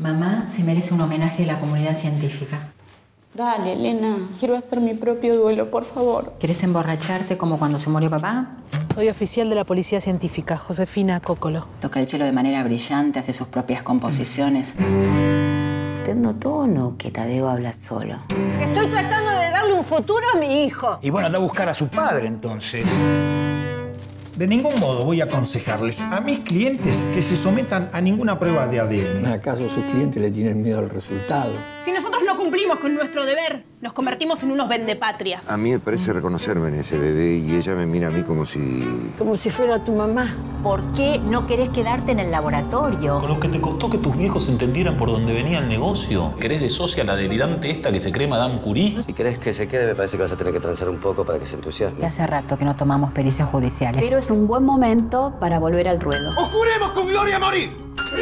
Mamá se merece un homenaje de la comunidad científica. Dale, Elena. Quiero hacer mi propio duelo, por favor. ¿Querés emborracharte como cuando se murió papá? Soy oficial de la Policía Científica, Josefina Cócolo. Toca el cello de manera brillante, hace sus propias composiciones. ¿Usted notó o no que Tadeo habla solo? Estoy tratando de darle un futuro a mi hijo. Y bueno, anda a buscar a su padre, entonces. De ningún modo voy a aconsejarles a mis clientes que se sometan a ninguna prueba de ADN. ¿Acaso sus clientes le tienen miedo al resultado? Si nosotros no cumplimos con nuestro deber, nos convertimos en unos vendepatrias. A mí me parece reconocerme en ese bebé y ella me mira a mí como si... Como si fuera tu mamá. ¿Por qué no querés quedarte en el laboratorio? Con lo que te costó que tus viejos entendieran por dónde venía el negocio. ¿Querés de socia a la delirante esta que se cree Madame Curie? Si querés que se quede, me parece que vas a tener que transar un poco para que se entusiasme. Y hace rato que no tomamos pericias judiciales. Pero es un buen momento para volver al ruedo. ¡Os juremos con gloria a morir!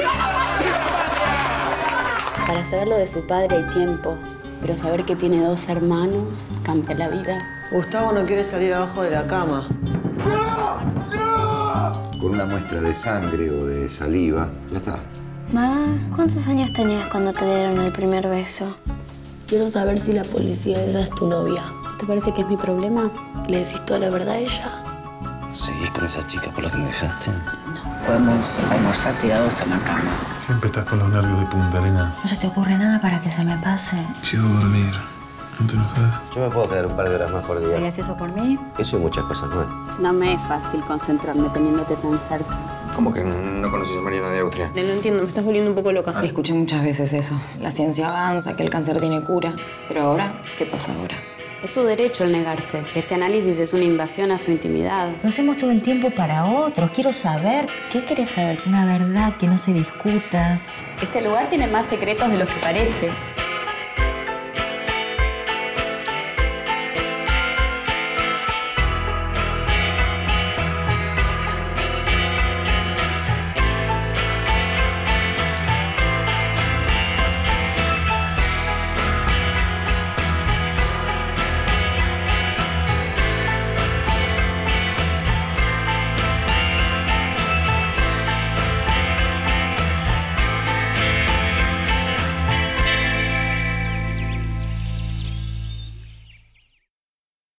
Para saber lo de su padre hay tiempo, pero saber que tiene 2 hermanos cambia la vida. Gustavo no quiere salir abajo de la cama. Con una muestra de sangre o de saliva, ya está. Ma, ¿cuántos años tenías cuando te dieron el primer beso? Quiero saber si la policía esa es tu novia. ¿Te parece que es mi problema? ¿Le decís toda la verdad a ella? ¿Seguís con esa chica por la que me dejaste? Podemos almorzar tirados en la cama. Siempre estás con los nervios de punta, Elena. ¿No se te ocurre nada para que se me pase? Quiero dormir. ¿No te enojas? Yo me puedo quedar un par de horas más por día. ¿Harías eso por mí? Eso y muchas cosas más. No me es fácil concentrarme teniéndote tan cerca. ¿Cómo que no conoces a Mariana de Austria? No entiendo, me estás volviendo un poco loca. Escuché muchas veces eso. La ciencia avanza, que el cáncer tiene cura. Pero ahora, ¿qué pasa ahora? Es su derecho el negarse. Este análisis es una invasión a su intimidad. Lo hacemos todo el tiempo para otros. Quiero saber. ¿Qué querés saber? Una verdad que no se discuta. Este lugar tiene más secretos de los que parece.